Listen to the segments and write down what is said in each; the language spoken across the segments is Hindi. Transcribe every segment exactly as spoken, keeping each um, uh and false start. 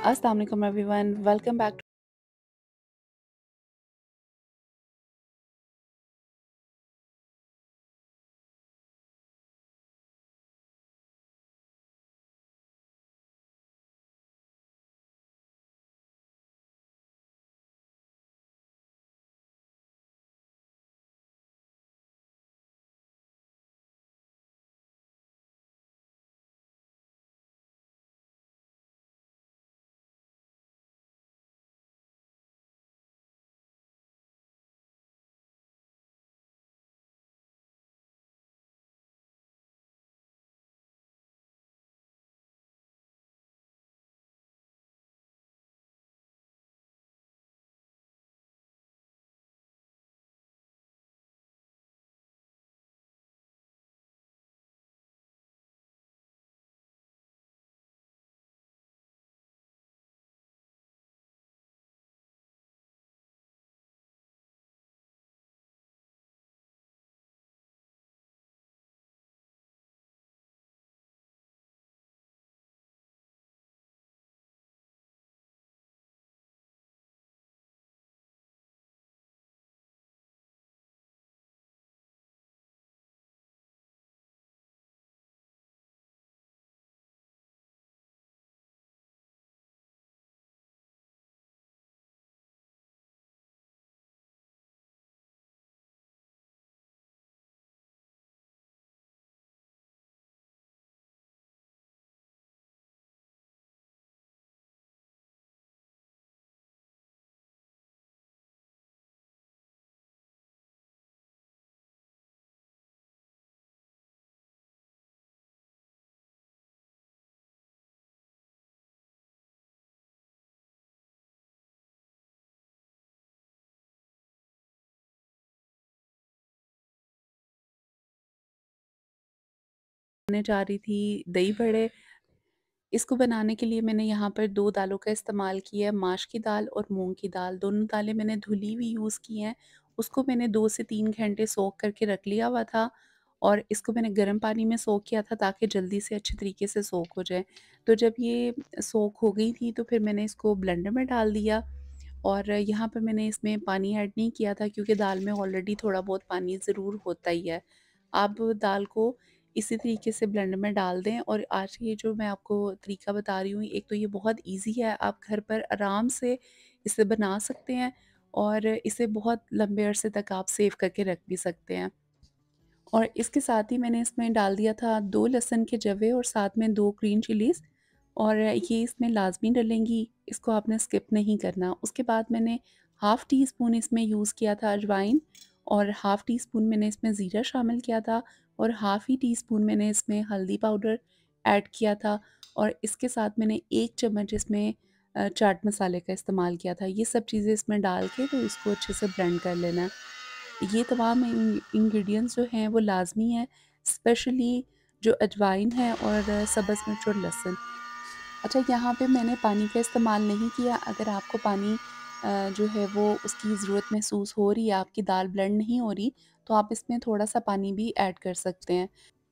अस्सलाम वालेकुम एवरीवन, वेलकम बैक। मैं जा रही थी दही बड़े। इसको बनाने के लिए मैंने यहाँ पर दो दालों का इस्तेमाल किया है, माश की दाल और मूँग की दाल। दोनों दालें मैंने धुली हुई यूज़ की हैं। उसको मैंने दो से तीन घंटे सोक करके रख लिया हुआ था और इसको मैंने गर्म पानी में सोक किया था ताकि जल्दी से अच्छे तरीके से सोक हो जाए। तो जब ये सोक हो गई थी तो फिर मैंने इसको ब्लेंडर में डाल दिया और यहाँ पर मैंने इसमें पानी ऐड नहीं किया था क्योंकि दाल में ऑलरेडी थोड़ा बहुत पानी ज़रूर होता ही है। आप दाल को इसी तरीके से ब्लेंडर में डाल दें और आज ये जो मैं आपको तरीका बता रही हूँ, एक तो ये बहुत ईज़ी है, आप घर पर आराम से इसे बना सकते हैं और इसे बहुत लंबे अरसे तक आप सेव करके रख भी सकते हैं। और इसके साथ ही मैंने इसमें डाल दिया था दो लहसुन के जवे और साथ में दो ग्रीन चिलीज़ और ये इसमें लाज़मी डलेंगी, इसको आपने स्किप नहीं करना। उसके बाद मैंने हाफ़ टी स्पून इसमें यूज़ किया था अजवाइन और हाफ़ टी स्पून मैंने इसमें ज़ीरा शामिल किया था और हाफ़ ही टी स्पून मैंने इसमें हल्दी पाउडर ऐड किया था और इसके साथ मैंने एक चम्मच इसमें अ, चाट मसाले का इस्तेमाल किया था। ये सब चीज़ें इसमें डाल के तो इसको अच्छे से ब्लेंड कर लेना है। ये तमाम इन इंग्रीडिएंट्स जो हैं वो लाज़मी हैं, स्पेशली जो अजवाइन है और सब्ज़ मिर्च और लहसुन। अच्छा, यहाँ पे मैंने पानी का इस्तेमाल नहीं किया। अगर आपको पानी अ, जो है वो उसकी ज़रूरत महसूस हो रही है, आपकी दाल ब्लेंड नहीं हो रही, तो आप इसमें थोड़ा-सा पानी भी ऐड कर सकते हैं।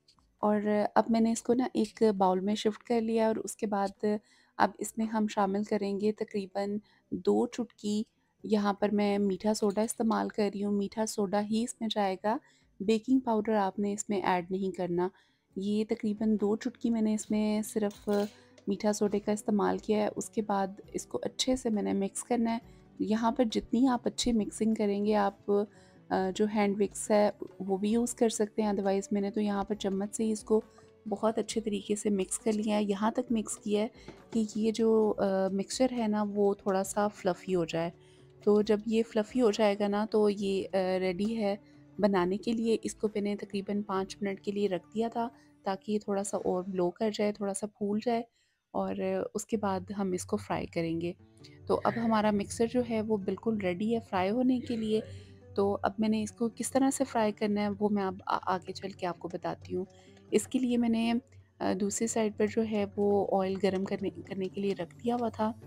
और अब मैंने इसको ना एक बाउल में शिफ्ट कर लिया और उसके बाद अब इसमें हम शामिल करेंगे तकरीबन दो चुटकी, यहाँ पर मैं मीठा सोडा इस्तेमाल कर रही हूँ, मीठा सोडा ही इसमें जाएगा, बेकिंग पाउडर आपने इसमें ऐड नहीं करना। ये तकरीबन दो चुटकी मैंने इसमें सिर्फ़ मीठा सोडे का इस्तेमाल किया है, उसके बाद इसको अच्छे से मैंने मिक्स करना है। यहाँ पर जितनी आप अच्छी मिक्सिंग करेंगे आप अ, जो हैंड विक्स है वो भी यूज़ कर सकते हैं, अदरवाइज़ मैंने तो यहाँ पर चम्मच से ही इसको बहुत अच्छे तरीके से मिक्स कर लिया है। यहाँ तक मिक्स किया है कि ये जो अ, मिक्सचर है ना वो थोड़ा-सा फ्लफ़ी हो जाए। तो जब ये फ्लफ़ी हो जाएगा ना तो ये अ, रेडी है बनाने के लिए। इसको मैंने तकरीबन पाँच मिनट के लिए रख दिया था ताकि ये थोड़ा-सा और ग्लो कर जाए, थोड़ा-सा फूल जाए और उसके बाद हम इसको फ्राई करेंगे। तो अब हमारा मिक्सर जो है वो बिल्कुल रेडी है फ्राई होने के लिए। तो अब मैंने इसको किस तरह से फ्राई करना है वो मैं अब आ आगे चल के आपको बताती हूँ। इसके लिए मैंने अ, दूसरी साइड पर जो है वो ऑयल गरम करने करने के लिए रख दिया हुआ था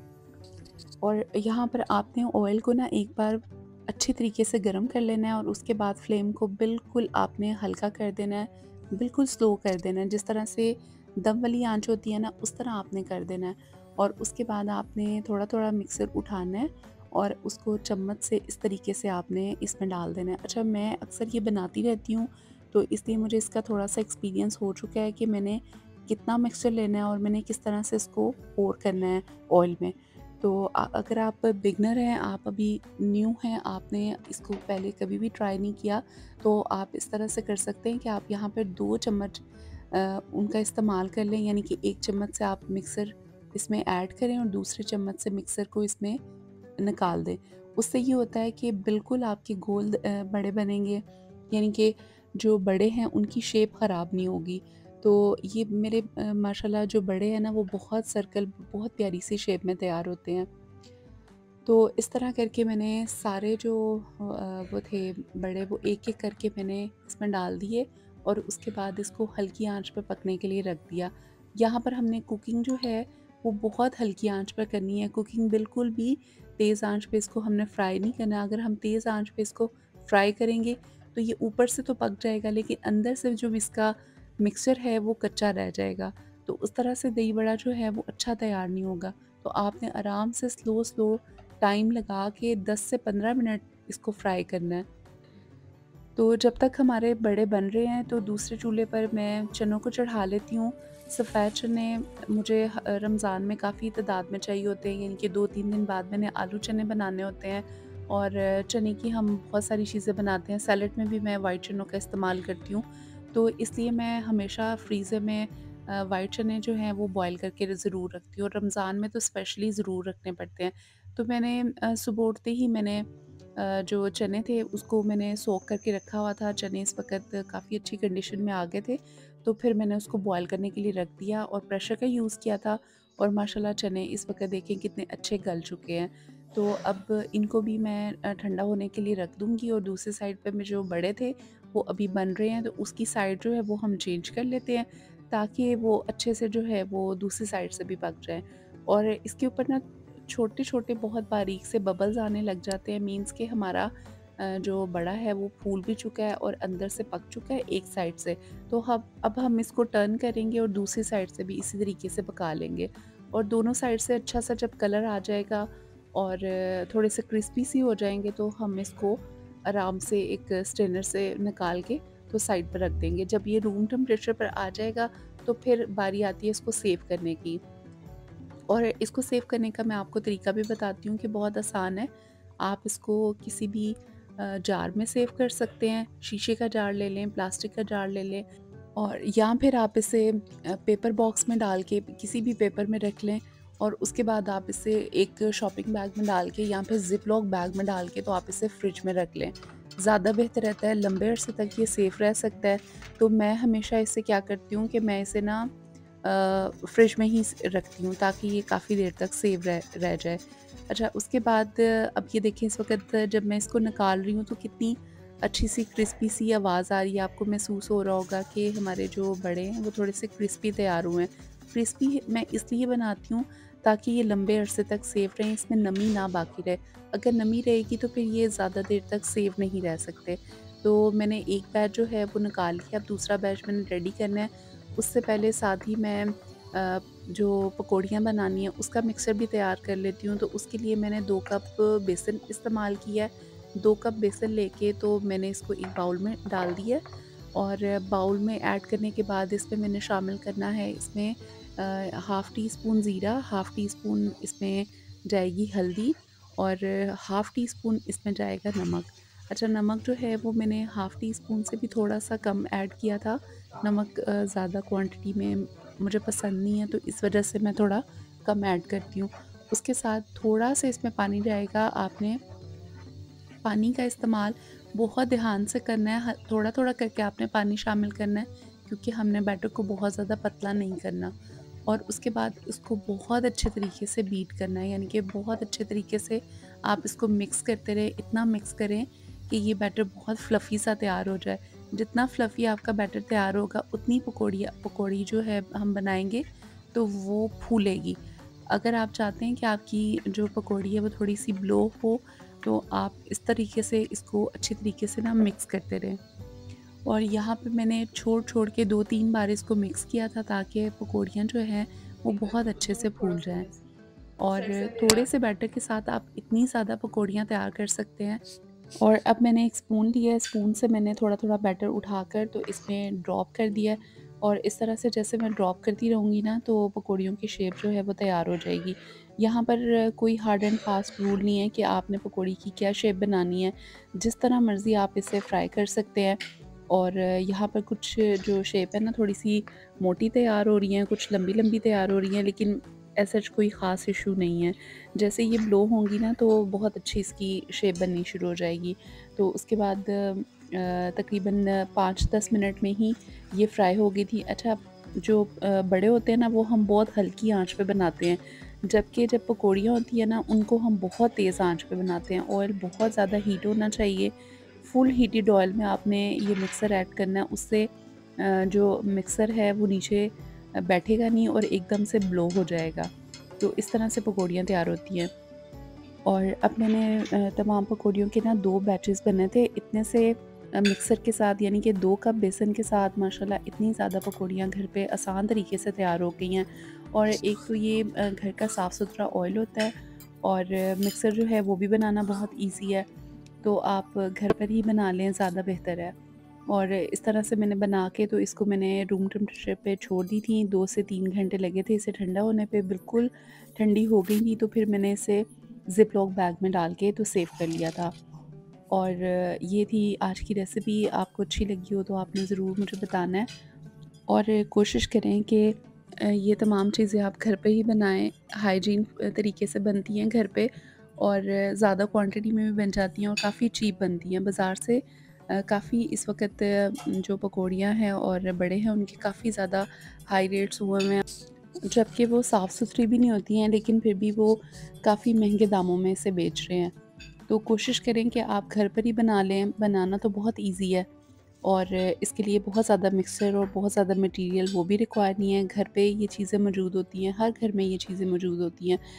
और यहाँ पर आपने ऑयल को ना एक बार अच्छे तरीके से गरम कर लेना है और उसके बाद फ्लेम को बिल्कुल आपने हल्का कर देना है, बिल्कुल स्लो कर देना है। जिस तरह से दम वाली आँच होती है ना उस तरह आपने कर देना है और उसके बाद आपने थोड़ा-थोड़ा मिक्सर उठाना है और उसको चम्मच से इस तरीके से आपने इसमें डाल देना है। अच्छा, मैं अक्सर ये बनाती रहती हूँ, तो इसलिए मुझे इसका थोड़ा-सा एक्सपीरियंस हो चुका है कि मैंने कितना मिक्सचर लेना है और मैंने किस तरह से इसको पोर करना है ऑयल में। तो अ, अगर आप बिगिनर हैं, आप अभी न्यू हैं, आपने इसको पहले कभी भी ट्राई नहीं किया, तो आप इस तरह से कर सकते हैं कि आप यहाँ पर दो चम्मच अ, उनका इस्तेमाल कर लें, यानी कि एक चम्मच से आप मिक्सर इसमें ऐड करें और दूसरे चम्मच से मिक्सर को इसमें निकाल दें। उससे ये होता है कि बिल्कुल आपके गोल अ, बड़े बनेंगे, यानी कि जो बड़े हैं उनकी शेप ख़राब नहीं होगी। तो ये मेरे अ, माशाल्लाह जो बड़े हैं ना, वो बहुत सर्कल बहुत प्यारी सी शेप में तैयार होते हैं। तो इस तरह करके मैंने सारे जो अ, वो थे बड़े, वो एक-एक करके मैंने इसमें डाल दिए और उसके बाद इसको हल्की आँच पे पकने के लिए रख दिया। यहाँ पर हमने कुकिंग जो है वो बहुत हल्की आँच पर करनी है, कुकिंग बिल्कुल भी तेज़ आँच पे इसको हमने फ्राई नहीं करना। अगर हम तेज़ आँच पे इसको फ्राई करेंगे तो ये ऊपर से तो पक जाएगा, लेकिन अंदर से जो इसका मिक्सचर है वो कच्चा रह जाएगा। तो उस तरह से दही बड़ा जो है वो अच्छा तैयार नहीं होगा। तो आपने आराम से स्लो स्लो टाइम लगा के दस से पंद्रह मिनट इसको फ्राई करना है। तो जब तक हमारे बड़े बन रहे हैं तो दूसरे चूल्हे पर मैं चनों को चढ़ा लेती हूँ। सफ़ेद चने मुझे ह रमज़ान में काफ़ी तादाद में चाहिए होते हैं, यानी कि दो तीन दिन बाद मैंने आलू चने बनाने होते हैं और चने की हम बहुत सारी चीज़ें बनाते हैं। सैलेड में भी मैं वाइट चनों का इस्तेमाल करती हूँ। तो इसलिए मैं हमेशा फ्रीज़र में अ, वाइट चने जो हैं वो बॉयल करके ज़रूर रखती हूँ और रमज़ान में तो स्पेशली ज़रूर रखने पड़ते हैं। तो मैंने अ, सुबह उठते ही मैंने अ, जो चने थे उसको मैंने सोक करके रखा हुआ था। चने इस वक़्त काफ़ी अच्छी कंडीशन में आ गए थे, तो फिर मैंने उसको बॉयल करने के लिए रख दिया और प्रेशर का यूज़ किया था और माशाल्लाह चने इस वक़्त देखें कितने अच्छे गल चुके हैं। तो अब इनको भी मैं अ, ठंडा होने के लिए रख दूँगी और दूसरी साइड पे में जो बड़े थे वो अभी बन रहे हैं, तो उसकी साइड जो है वो हम चेंज कर लेते हैं ताकि वो अच्छे से जो है वो दूसरी साइड से भी पक जाएँ। और इसके ऊपर ना छोटे-छोटे बहुत बारीक से बबल्स आने लग जाते हैं, मीन्स कि हमारा अ, जो बड़ा है वो फूल भी चुका है और अंदर से पक चुका है एक साइड से। तो हम अब हम इसको टर्न करेंगे और दूसरी साइड से भी इसी तरीके से पका लेंगे और दोनों साइड से अच्छा सा जब कलर आ जाएगा और थोड़े से क्रिस्पी सी हो जाएँगे तो हम इसको आराम से एक स्ट्रेनर से निकाल के तो साइड पर रख देंगे। जब ये रूम टेम्परेचर पर आ जाएगा तो फिर बारी आती है इसको सेव करने की। और इसको सेव करने का मैं आपको तरीका भी बताती हूँ कि बहुत आसान है। आप इसको किसी भी अ, जार में सेव कर सकते हैं। शीशे का जार ले लें, प्लास्टिक का जार ले लें और या फिर आप इसे अ, पेपर बॉक्स में डाल के किसी भी पेपर में रख लें और उसके बाद आप इसे एक शॉपिंग बैग में डाल के या फिर ज़िप-लॉक बैग में डाल के तो आप इसे फ्रिज में रख लें। ज़्यादा बेहतर रहता है, लंबे अरसे तक ये सेफ रह सकता है। तो मैं हमेशा इसे क्या करती हूँ कि मैं इसे ना अ, फ्रिज में ही स रखती हूँ ताकि ये काफ़ी देर तक सेव रह रह जाए। अच्छा, उसके बाद अ, अब ये देखिए इस वक़्त जब मैं इसको निकाल रही हूँ तो कितनी अच्छी-सी क्रिस्पी सी आवाज़ आ रही है। आपको महसूस हो रहा होगा कि हमारे जो बड़े हैं वो थोड़े-से क्रिस्पी तैयार हुए हैं। क्रिस्पी मैं इसलिए बनाती हूँ ताकि ये लंबे अरसे तक सेव रहें, इसमें नमी ना बाकी रहे। अगर नमी रहेगी तो फिर ये ज़्यादा देर तक सेव नहीं रह सकते। तो मैंने एक बैच जो है वो निकाल लिया, अब दूसरा बैच मैंने रेडी करना है। उससे पहले साथ ही मैं अ, जो पकौड़ियाँ बनानी है उसका मिक्सर भी तैयार कर लेती हूँ। तो उसके लिए मैंने दो कप बेसन इस्तेमाल किया है। दो कप बेसन लेके तो मैंने इसको एक बाउल में डाल दिया है और बाउल में ऐड करने के बाद इसमें मैंने शामिल करना है इसमें अ, हाफ़ टी स्पून ज़ीरा, हाफ़ टी स्पून इसमें जाएगी हल्दी और हाफ़ टी स्पून इसमें जाएगा नमक। अच्छा, नमक जो है वो मैंने हाफ़ टी स्पून से भी थोड़ा-सा कम ऐड किया था। नमक अ, ज़्यादा क्वांटिटी में मुझे पसंद नहीं है, तो इस वजह से मैं थोड़ा कम ऐड करती हूँ। उसके साथ थोड़ा-सा इसमें पानी जाएगा। आपने पानी का इस्तेमाल बहुत ध्यान से करना है, ह थोड़ा-थोड़ा करके आपने पानी शामिल करना है क्योंकि हमने बैटर को बहुत ज़्यादा पतला नहीं करना। और उसके बाद इसको बहुत अच्छे तरीके से बीट करना है, यानी कि बहुत अच्छे तरीके से आप इसको मिक्स करते रहें, इतना मिक्स करें कि ये बैटर बहुत फ्लफ़ी सा तैयार हो जाए। जितना फ्लफ़ी आपका बैटर तैयार होगा उतनी पकौड़ियाँ पकौड़ी जो है हम बनाएँगे तो वो फूलेगी। अगर आप चाहते हैं कि आपकी जो पकौड़ी है वो थोड़ी-सी ब्लो हो, तो आप इस तरीके से इसको अच्छी तरीके से ना मिक्स करते रहें। और यहाँ पे मैंने छोड़-छोड़ के दो तीन बार इसको मिक्स किया था ताकि पकौड़ियाँ जो हैं वो बहुत अच्छे से फूल जाएँ। और थोड़े से बैटर के साथ आप इतनी ज़्यादा पकौड़ियाँ तैयार कर सकते हैं। और अब मैंने एक स्पून लिया है, स्पून से मैंने थोड़ा-थोड़ा बैटर उठाकर तो इसमें ड्रॉप कर दिया है और इस तरह से जैसे मैं ड्रॉप करती रहूँगी ना, तो पकौड़ियों की शेप जो है वो तैयार हो जाएगी। यहाँ पर कोई हार्ड एंड फास्ट रूल नहीं है कि आपने पकौड़ी की क्या शेप बनानी है, जिस तरह मर्ज़ी आप इसे फ्राई कर सकते हैं। और यहाँ पर कुछ जो शेप है ना, थोड़ी-सी मोटी तैयार हो रही हैं, कुछ लंबी-लंबी तैयार हो रही हैं, लेकिन एज़ सच कोई ख़ास इश्यू नहीं है। जैसे ये ब्लो होंगी ना, तो बहुत अच्छी इसकी शेप बननी शुरू हो जाएगी। तो उसके बाद अ, तकरीबन पाँच दस मिनट में ही ये फ्राई हो गई थी। अच्छा, जो अ, बड़े होते हैं ना, वो हम बहुत हल्की आँच पे बनाते हैं, जबकि जब पकौड़ियाँ होती हैं ना, उनको हम बहुत तेज़ आँच पे बनाते हैं। ऑयल बहुत ज़्यादा हीट होना चाहिए। फुल हीटेड ऑयल में आपने ये मिक्सर ऐड करना है, उससे अ, जो मिक्सर है वो नीचे अ, बैठेगा नहीं और एकदम से ब्लो हो जाएगा। तो इस तरह से पकौड़ियाँ तैयार होती हैं। और अब मैंने अ, तमाम पकौड़ियों के ना दो बैचेज़ बने थे। इतने से अ, मिक्सर के साथ, यानी कि दो कप बेसन के साथ माशाल्लाह इतनी ज़्यादा पकौड़ियाँ घर पे आसान तरीके से तैयार हो गई हैं। और एक तो ये अ, घर का साफ़-सुथरा ऑयल होता है और मिक्सर जो है वो भी बनाना बहुत ईज़ी है। तो आप घर पर ही बना लें, ज़्यादा बेहतर है। और इस तरह से मैंने बना के तो इसको मैंने रूम टेम्परेचर पे छोड़ दी थी। दो से तीन घंटे लगे थे इसे ठंडा होने पे, बिल्कुल ठंडी हो गई थी। तो फिर मैंने इसे ज़िप-लॉक बैग में डाल के तो सेव कर लिया था। और ये थी आज की रेसिपी। आपको अच्छी लगी हो तो आपने ज़रूर मुझे बताना है और कोशिश करें कि अ, ये तमाम चीज़ें आप घर पे ही बनाएँ। हाइजीन अ, तरीके से बनती हैं घर पे और ज़्यादा क्वांटिटी में भी बन जाती हैं और काफ़ी चीप बनती हैं। बाज़ार से अ, काफ़ी इस वक़्त जो पकौड़ियाँ हैं और बड़े हैं, उनके काफ़ी ज़्यादा हाई रेट्स हुए हुए हैं, जबकि वो साफ़-सुथरी भी नहीं होती हैं, लेकिन फिर भी वो काफ़ी महँगे दामों में इसे बेच रहे हैं। तो कोशिश करें कि आप घर पर ही बना लें। बनाना तो बहुत ईज़ी है और इसके लिए बहुत ज़्यादा मिक्सर और बहुत ज़्यादा मटीरियल वो भी रिक्वायर नहीं है। घर पे ये चीज़ें मौजूद होती हैं, हर घर में ये चीज़ें मौजूद होती हैं।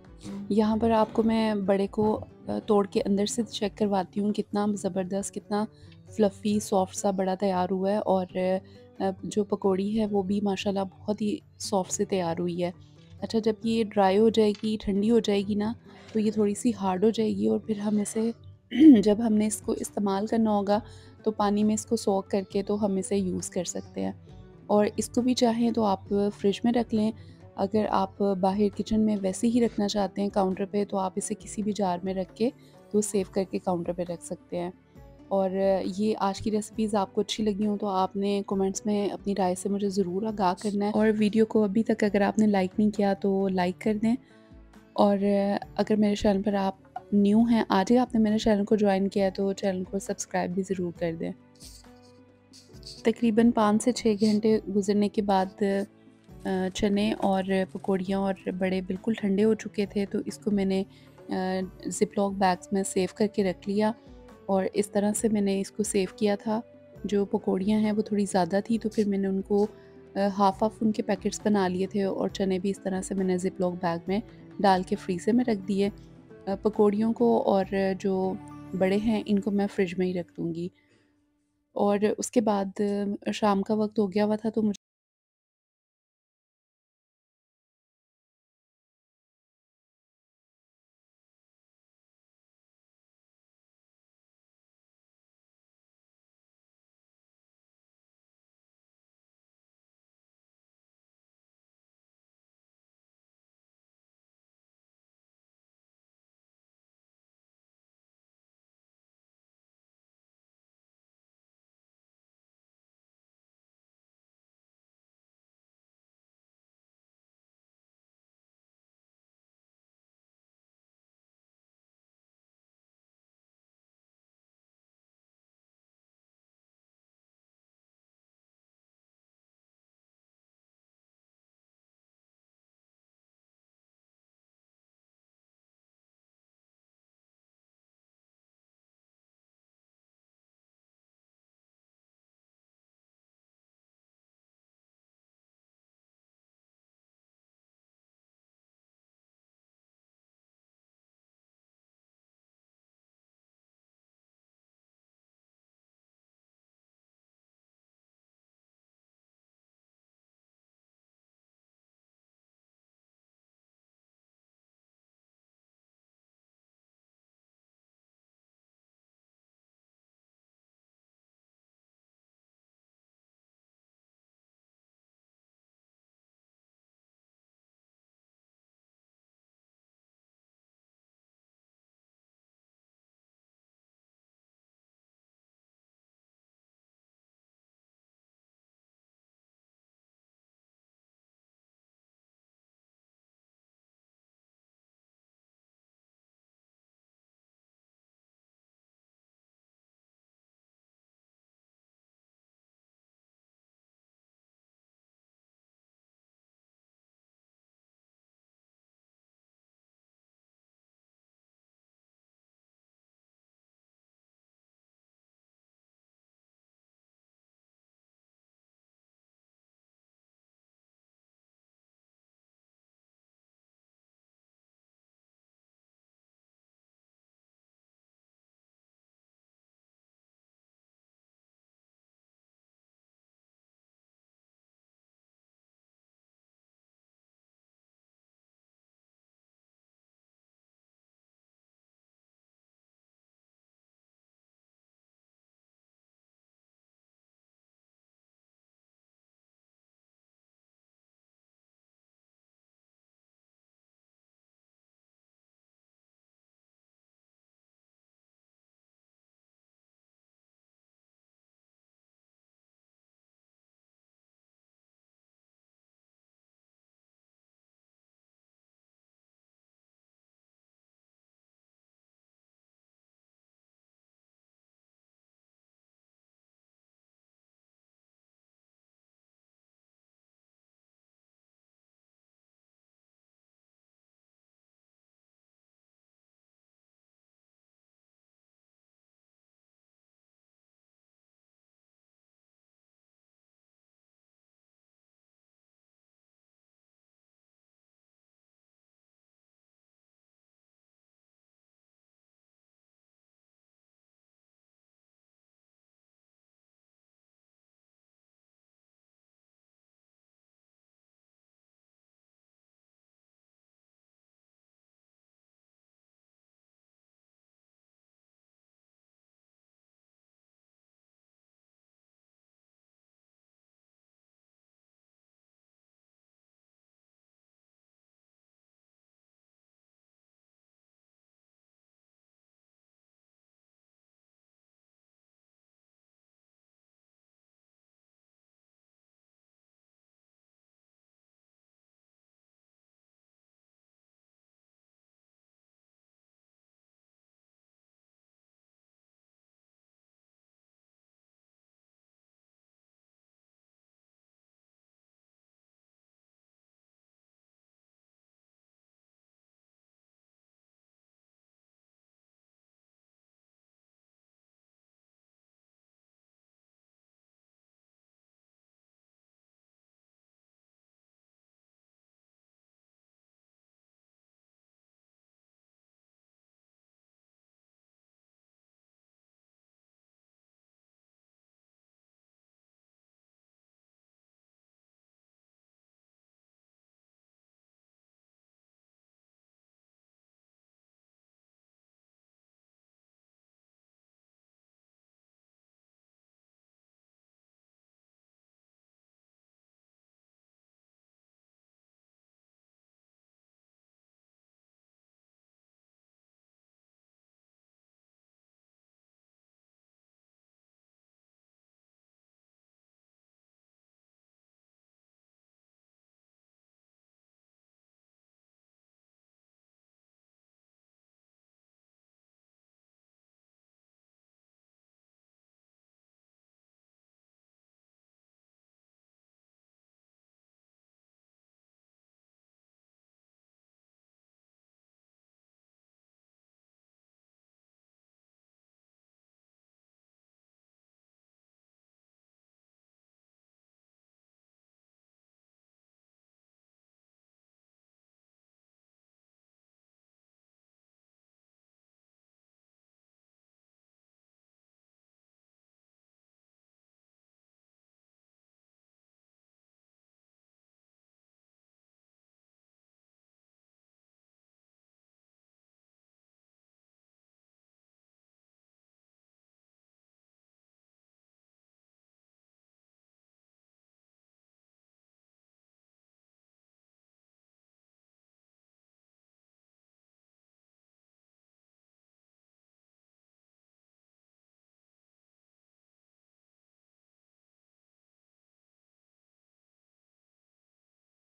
यहाँ पर आपको मैं बड़े को अ, तोड़ के अंदर से चेक करवाती हूँ, कितना ज़बरदस्त, कितना फ्लफ़ी सॉफ्ट सा बड़ा तैयार हुआ है और अ, जो पकौड़ी है वो भी माशाल्लाह बहुत ही सॉफ्ट से तैयार हुई है। अच्छा, जब ये ड्राई हो जाएगी, ठंडी हो जाएगी ना, तो ये थोड़ी-सी हार्ड हो जाएगी और फिर हम इसे जब हमने इसको इस्तेमाल करना होगा, तो पानी में इसको सोक करके तो हम इसे यूज़ कर सकते हैं। और इसको भी चाहें तो आप फ्रिज में रख लें। अगर आप बाहर किचन में वैसे ही रखना चाहते हैं काउंटर पे, तो आप इसे किसी भी जार में रख के तो सेव करके काउंटर पे रख सकते हैं। और ये आज की रेसिपीज़ आपको अच्छी लगी हों तो आपने कमेंट्स में अपनी राय से मुझे ज़रूर आगाह करना है और वीडियो को अभी तक अगर आपने लाइक नहीं किया तो लाइक कर दें। और अगर मेरे चैनल पर आप न्यू हैं, आज ही आपने मेरे चैनल को जॉइन किया है, तो चैनल को सब्सक्राइब भी ज़रूर कर दें। तकरीबन पाँच से छह घंटे गुज़रने के बाद अ, चने और पकौड़ियाँ और बड़े बिल्कुल ठंडे हो चुके थे, तो इसको मैंने अ, ज़िप-लॉक बैग्स में सेव करके रख लिया और इस तरह से मैंने इसको सेव किया था। जो पकौड़ियाँ हैं वो थोड़ी ज़्यादा थी, तो फिर मैंने उनको अ, हाफ़ हाफ़ उनके पैकेट्स बना लिए थे और चने भी इस तरह से मैंने ज़िप-लॉक बैग में डाल के फ्रीज़र में रख दिए। अ, पकौड़ियों को और जो बड़े हैं इनको मैं फ्रिज में ही रख दूँगी। और उसके बाद अ, शाम का वक़्त हो गया हुआ था, तो मुझे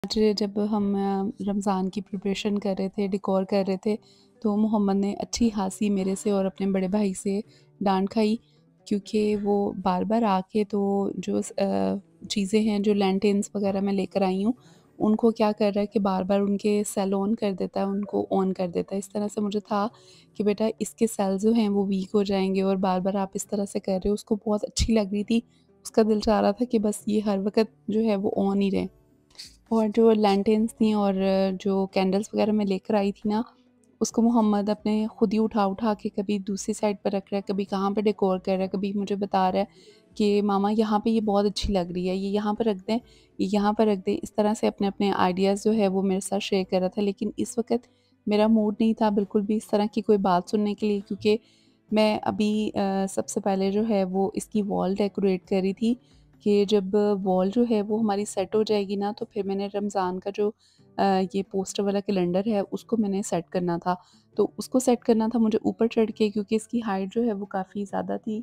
आज जब हम अ, रमज़ान की प्रिपरेशन कर रहे थे, डेकोर कर रहे थे, तो मोहम्मद ने अच्छी खासी मेरे से और अपने बड़े भाई से डाँट खाई, क्योंकि वो बार-बार आके तो जो स अ, चीज़ें हैं, जो लैंटेन्स वग़ैरह मैं लेकर आई हूँ, उनको क्या कर रहा है कि बार-बार उनके सेल ऑन कर देता है, उनको ऑन कर देता है। इस तरह से मुझे था कि बेटा इसके सेल जो हैं वो वीक हो जाएँगे और बार-बार आप इस तरह से कर रहे हो। उसको बहुत अच्छी लग रही थी, उसका दिल चाह रहा था कि बस ये हर वक़्त जो है वो ऑन ही रहे। और जो लैंटेन्स थी और जो कैंडल्स वग़ैरह मैं लेकर आई थी ना, उसको मोहम्मद अपने खुद ही उठा-उठा के कभी दूसरी साइड पर रख रहा है, कभी कहाँ पे डेकोर कर रहा है, कभी मुझे बता रहा है कि मामा यहाँ पे ये बहुत अच्छी लग रही है, ये यहाँ पे रख दें, ये यहाँ पर रख दें। इस तरह से अपने-अपने आइडियाज़ जो है वो मेरे साथ शेयर कर रहा था। लेकिन इस वक़्त मेरा मूड नहीं था बिल्कुल भी इस तरह की कोई बात सुनने के लिए, क्योंकि मैं अभी अ, सबसे पहले जो है वो इसकी वॉल डेकोरेट करी थी कि जब वॉल जो है वो हमारी सेट हो जाएगी ना, तो फिर मैंने रमज़ान का जो अ, ये पोस्टर वाला कैलेंडर है उसको मैंने सेट करना था। तो उसको सेट करना था मुझे ऊपर चढ़ के, क्योंकि इसकी हाइट जो है वो काफ़ी ज़्यादा थी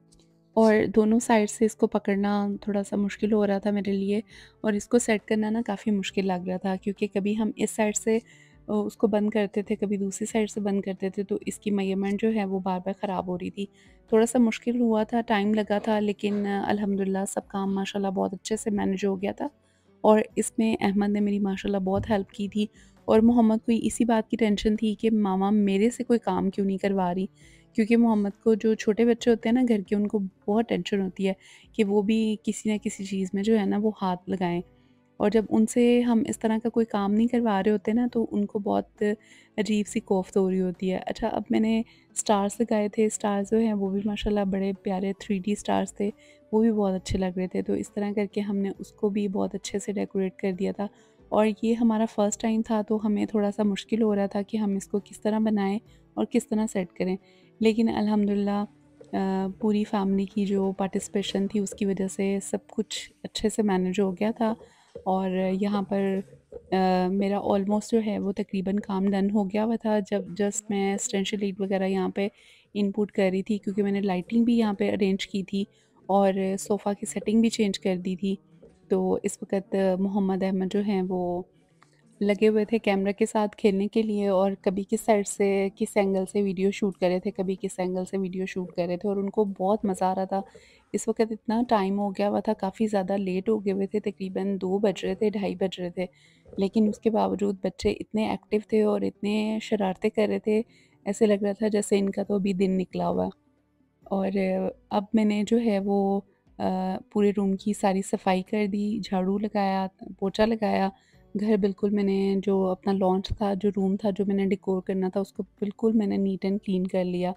और दोनों साइड से इसको पकड़ना थोड़ा-सा मुश्किल हो रहा था मेरे लिए और इसको सेट करना ना काफ़ी मुश्किल लग रहा था, क्योंकि कभी हम इस साइड से अ, उसको बंद करते थे, कभी दूसरी साइड से बंद करते थे, तो इसकी मेजरमेंट जो है वो बार-बार ख़राब हो रही थी। थोड़ा-सा मुश्किल हुआ था, टाइम लगा था, लेकिन अल्हम्दुलिल्लाह सब काम माशाल्लाह बहुत अच्छे से मैनेज हो गया था और इसमें अहमद ने मेरी माशाल्लाह बहुत हेल्प की थी और मोहम्मद को इसी बात की टेंशन थी कि मामा मेरे से कोई काम क्यों नहीं करवा रही। क्योंकि मोहम्मद को जो छोटे बच्चे होते हैं ना घर के, उनको बहुत टेंशन होती है कि वो भी किसी न किसी चीज़ में जो है ना वो हाथ लगाएँ। और जब उनसे हम इस तरह का कोई काम नहीं करवा रहे होते ना, तो उनको बहुत अजीब-सी कोफ्त हो रही होती है। अच्छा, अब मैंने स्टार्स लगाए थे, स्टार्स जो हैं वो भी माशाल्लाह बड़े प्यारे थ्री डी स्टार्स थे, वो भी बहुत अच्छे लग रहे थे। तो इस तरह करके हमने उसको भी बहुत अच्छे से डेकोरेट कर दिया था और ये हमारा फर्स्ट टाइम था, तो हमें थोड़ा-सा मुश्किल हो रहा था कि हम इसको किस तरह बनाएँ और किस तरह सेट करें। लेकिन अल्हम्दुलिल्लाह अ, पूरी फैमिली की जो पार्टिसिपेशन थी उसकी वजह से सब कुछ अच्छे से मैनेज हो गया था और यहाँ पर अ, मेरा ऑलमोस्ट जो है वो तकरीबन काम डन हो गया हुआ था, जब जस्ट मैं एसेंशियल लीड वगैरह यहाँ पे इनपुट कर रही थी, क्योंकि मैंने लाइटिंग भी यहाँ पे अरेंज की थी और सोफ़ा की सेटिंग भी चेंज कर दी थी। तो इस वक़्त मोहम्मद अहमद जो हैं वो लगे हुए थे कैमरा के साथ खेलने के लिए और कभी किस साइड से किस एंगल से वीडियो शूट कर रहे थे, कभी किस एंगल से वीडियो शूट कर रहे थे और उनको बहुत मज़ा आ रहा था। इस वक़्त इतना टाइम हो गया हुआ था, काफ़ी ज़्यादा लेट हो गए हुए थे, तकरीबन दो बज रहे थे, ढाई बज रहे थे। लेकिन उसके बावजूद बच्चे इतने एक्टिव थे और इतने शरारतें कर रहे थे, ऐसे लग रहा था जैसे इनका तो अभी दिन निकला हुआ है। और अब मैंने जो है वो अ, पूरे रूम की सारी सफाई कर दी, झाड़ू लगाया, पोछा लगाया। घर बिल्कुल मैंने जो अपना लॉन्च था, जो रूम था, जो मैंने डेकोर करना था, उसको बिल्कुल मैंने नीट एंड क्लीन कर लिया।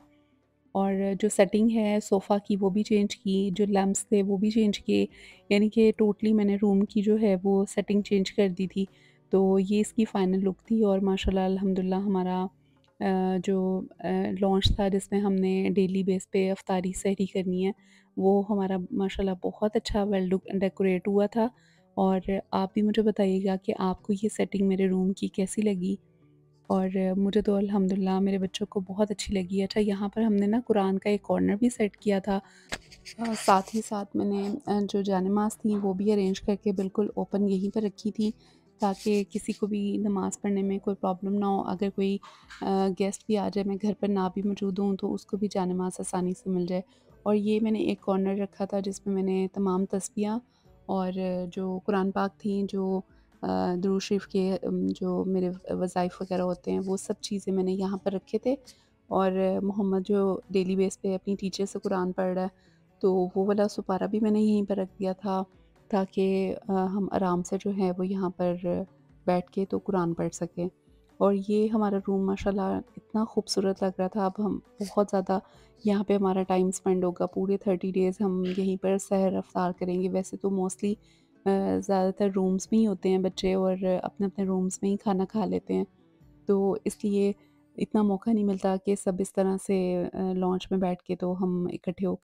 और जो सेटिंग है सोफ़ा की वो भी चेंज की, जो लैंप्स थे वो भी चेंज किए, यानी कि टोटली मैंने रूम की जो है वो सेटिंग चेंज कर दी थी। तो ये इसकी फ़ाइनल लुक थी और माशाल्लाह अल्हम्दुलिल्लाह हमारा अ, जो अ, लॉन्च था जिसमें हमने डेली बेस पे इफ्तारी सहरी करनी है, वो हमारा माशाल्लाह बहुत अच्छा वेल डुक डेकोरेट हुआ था। और आप भी मुझे बताइएगा कि आपको ये सेटिंग मेरे रूम की कैसी लगी? और मुझे तो अल्हम्दुलिल्लाह मेरे बच्चों को बहुत अच्छी लगी। अच्छा, यहाँ पर हमने ना कुरान का एक कॉर्नर भी सेट किया था। अ, साथ ही साथ मैंने अ, जो जानेमाज़ थी वो भी अरेंज करके बिल्कुल ओपन यहीं पर रखी थी, ताकि किसी को भी नमाज़ पढ़ने में कोई प्रॉब्लम ना हो। अगर कोई अ, गेस्ट भी आ जाए, मैं घर पर ना भी मौजूद हूँ, तो उसको भी जानेमाज़ आसानी से मिल जाए। और ये मैंने एक कॉर्नर रखा था जिसमें मैंने तमाम तस्बीहां और जो कुरान पाक थी, जो अ, दुरूद शरीफ के अम, जो मेरे वज़ाइफ वग़ैरह होते हैं, वो सब चीज़ें मैंने यहाँ पर रखे थे। और मोहम्मद जो डेली बेस पे अपनी टीचर से कुरान पढ़ रहा है, तो वो वाला सुपारा भी मैंने यहीं पर रख दिया था, ताकि अ, हम आराम से जो है वो यहाँ पर बैठ के तो कुरान पढ़ सकें। और ये हमारा रूम माशाल्लाह इतना खूबसूरत लग रहा था। अब हम बहुत ज़्यादा यहाँ पे हमारा टाइम स्पेंड होगा, पूरे थर्टी डेज़ हम यहीं पर सहर अफ्तार करेंगे। वैसे तो मोस्टली अ, ज़्यादातर रूम्स में ही होते हैं बच्चे और अपने-अपने रूम्स में ही खाना खा लेते हैं। तो इसलिए इतना मौका नहीं मिलता कि सब इस तरह से अ, लॉन्च में बैठ के तो हम इकट्ठे हो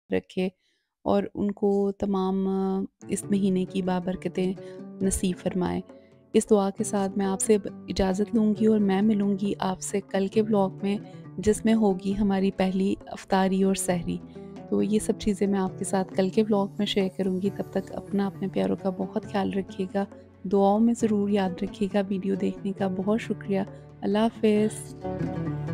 रखे और उनको तमाम अ, इस महीने की बाबरकतें नसीब फरमाए। इस दुआ के साथ मैं आपसे अब इजाज़त लूँगी और मैं मिलूँगी आपसे कल के व्लॉग में, जिसमें होगी हमारी पहली इफ्तारी और सहरी। तो ये सब चीज़ें मैं आपके साथ कल के व्लॉग में शेयर करूँगी। तब तक अपना अपने प्यारों का बहुत ख़्याल रखिएगा। दुआओं में ज़रूर याद रखिएगा। वीडियो देखने का बहुत शुक्रिया। अल्लाह हाफ़िज़।